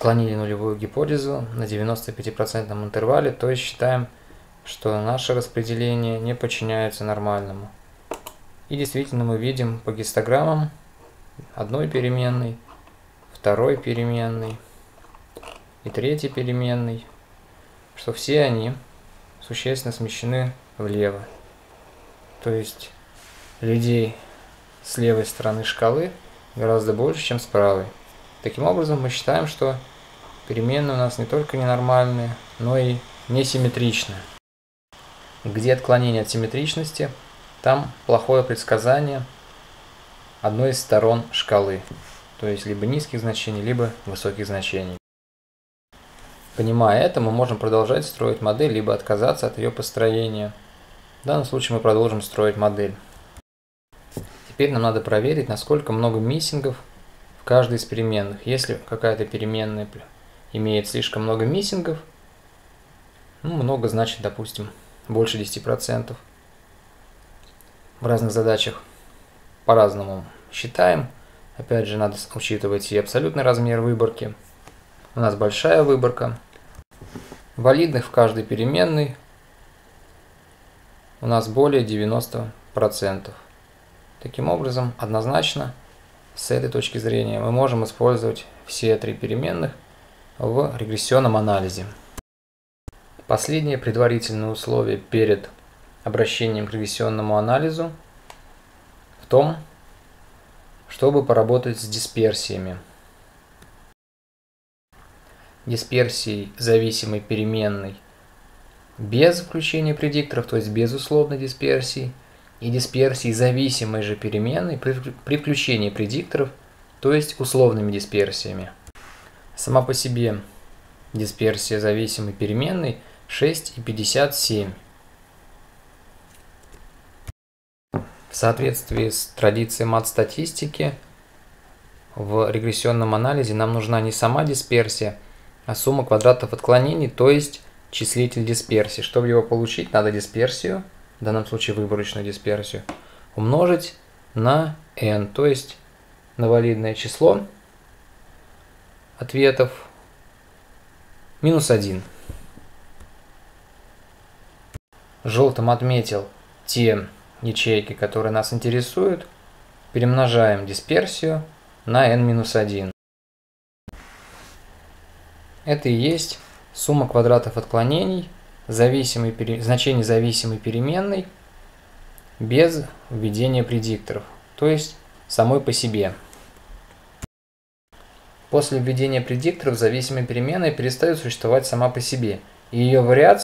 отклонили нулевую гипотезу на 95% интервале, то есть считаем, что наше распределение не подчиняется нормальному. И действительно мы видим по гистограммам одной переменной, второй переменной и третьей переменной, что все они существенно смещены влево. То есть людей с левой стороны шкалы гораздо больше, чем с правой. Таким образом, мы считаем, что переменные у нас не только ненормальные, но и несимметричные. Где отклонение от симметричности, там плохое предсказание одной из сторон шкалы, то есть либо низких значений, либо высоких значений. Понимая это, мы можем продолжать строить модель, либо отказаться от ее построения. В данном случае мы продолжим строить модель. Теперь нам надо проверить, насколько много миссингов в каждой из переменных. Если какая-то переменная имеет слишком много миссингов, много значит, допустим, больше 10%. В разных задачах по-разному считаем. Опять же, надо учитывать и абсолютный размер выборки. У нас большая выборка. Валидных в каждой переменной у нас более 90%. Таким образом, однозначно, с этой точки зрения, мы можем использовать все три переменных в регрессионном анализе. Последнее предварительное условие перед обращением к регрессионному анализу в том, чтобы поработать с дисперсиями. Дисперсией зависимой переменной без включения предикторов, то есть без условной дисперсии, и дисперсией зависимой же переменной при включении предикторов, то есть условными дисперсиями. Сама по себе дисперсия зависимой переменной 6,57. В соответствии с традицией мат-статистики, в регрессионном анализе нам нужна не сама дисперсия, а сумма квадратов отклонений, то есть числитель дисперсии. Чтобы его получить, надо дисперсию, в данном случае выборочную дисперсию, умножить на n, то есть на валидное число ответов минус 1. Желтым отметил те ячейки, которые нас интересуют. Перемножаем дисперсию на n-1. Это и есть сумма квадратов отклонений значений зависимой переменной без введения предикторов, то есть самой по себе. После введения предикторов зависимая переменная перестает существовать сама по себе, и ее вариация